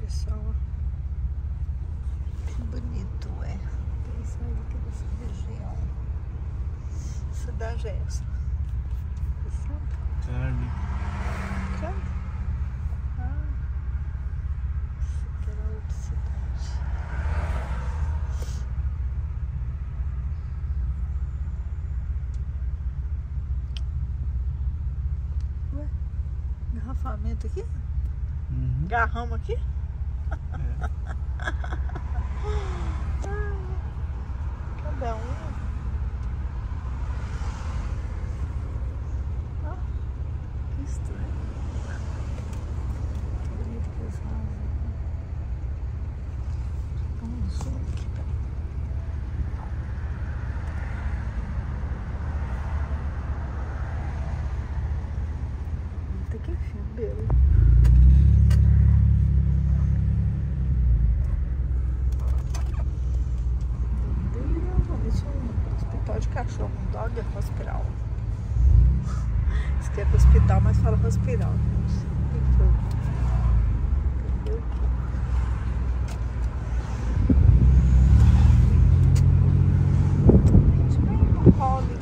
pessoal. Que bonito é. Tem saído aqui dessa região. Cidade é essa? Você sabe? Charlie. Charlie? Ah. Essa aqui era outra cidade. Ué? Engarrafamento aqui? Uhum. Garramos aqui? É. Cada um. Ó, que estranho. Que bonito que eles fazem. Vamos zoom aqui, peraí. Eita, que filme belo. Hospital de cachorro, um dog hospital. Escreve hospital, mas fala hospital. O que foi? Cadê o quê? Gente, bem mole.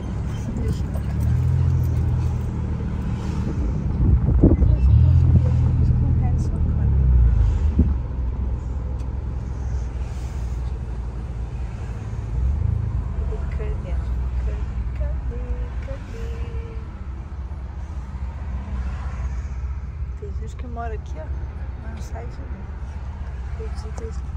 Tem gente que mora aqui, ó, mas não sai de mim. Acredita isso?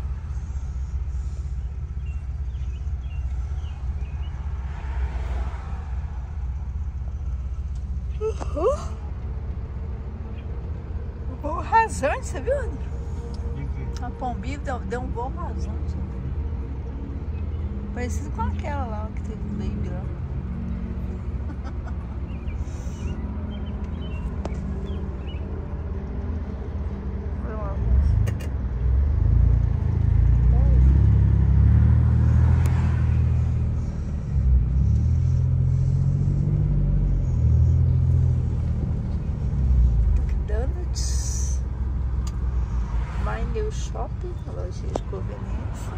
O voo rasante, você viu, André? A pombinha deu um voo rasante. Parecido com aquela lá que teve um baby lá. New Shopping, loja de conveniência.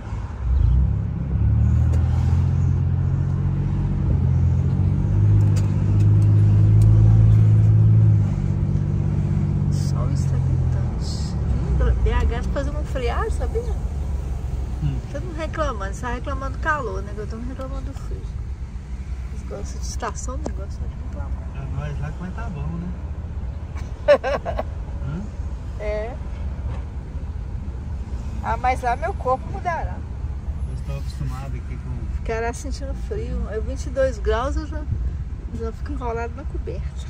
O sol está gritante. BH tá fazendo um friar, sabia? Todo mundo reclamando, você tá reclamando do calor, né? Eu tô reclamando do frio. Eles gostam de estação, não gostam de reclamar. Pra nós lá que tá bom, né? É. Ah, mas lá meu corpo mudará. Eu estou acostumado aqui com... Ficará sentindo frio. É 22 graus, eu já fico enrolado na coberta.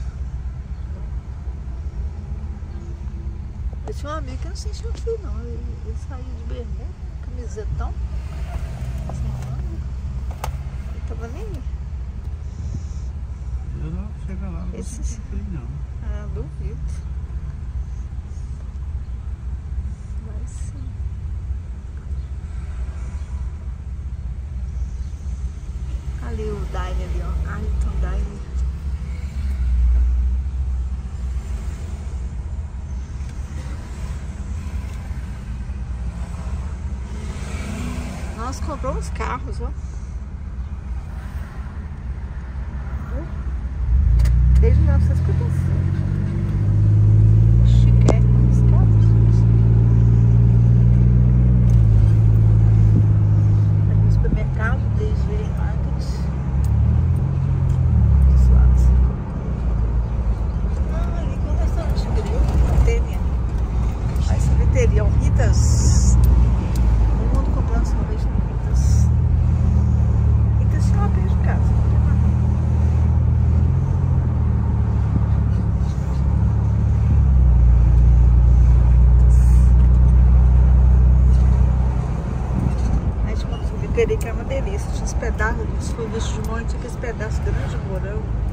Eu tinha um amigo que não sentia frio, não. Ele saía de bermuda, camisetão, sem manga. Ele tava nem aí. Eu não chego lá, não sinto frio, não. Ah, duvido. Vai sim. Ali o Dine ali, ó. Arlington Dine. Nós compramos carros, ó. Desde 1957. Chiquérrimos os carros. Aqui no supermercado, desde Market. Dos lados. Ah, ali com o restaurante grego. Tênia. Aí sorveteria, Ritas. Todo mundo comprando sorvete no Ritas. Ritas tinha uma perto de casa. Que é uma delícia, tinha uns pedaços, os sorvetes de monte, tinha aqueles pedaços grandes de morango.